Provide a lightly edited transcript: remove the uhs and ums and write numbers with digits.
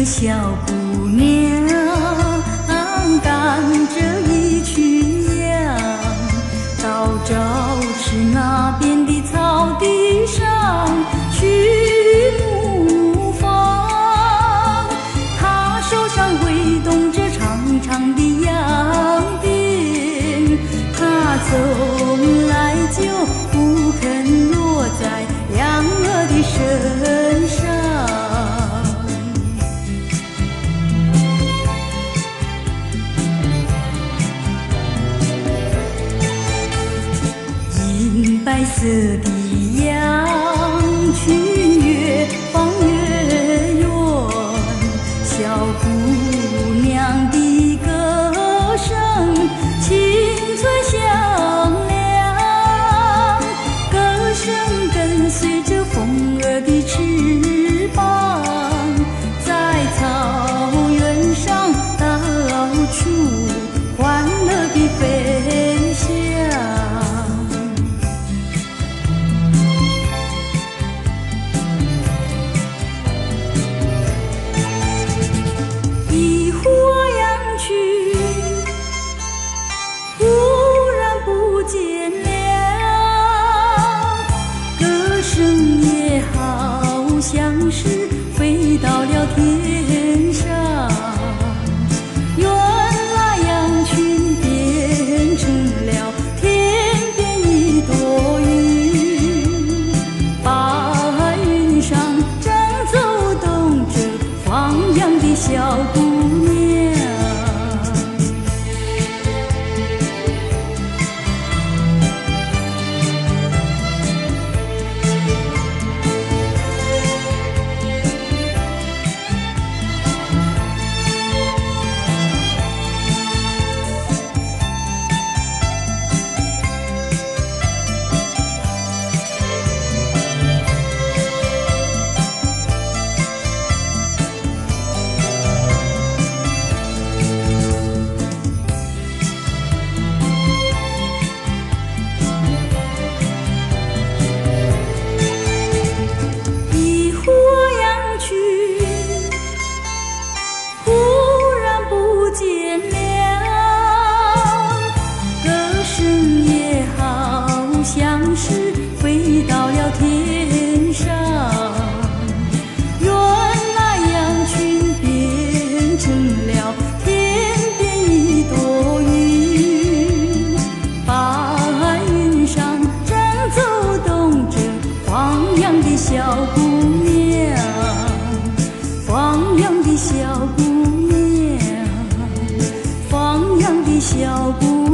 小姑娘赶着一群羊，到早池那边的草地上去牧放。她手上挥动着长长的羊鞭，她从来就不肯落在羊儿的身上。白色的羊群越放越远，小姑娘的歌声清脆响亮，歌声跟随着风儿的翅膀，在草原上到处欢乐地飞翔。像是飞到了天上，原来羊群变成了天边一朵云，白云上正走动着放羊的小姑娘。像是飞到了天上，原来羊群变成了天边一朵云，白云上正走动着放羊的小姑娘，放羊的小姑娘，放羊的小姑娘。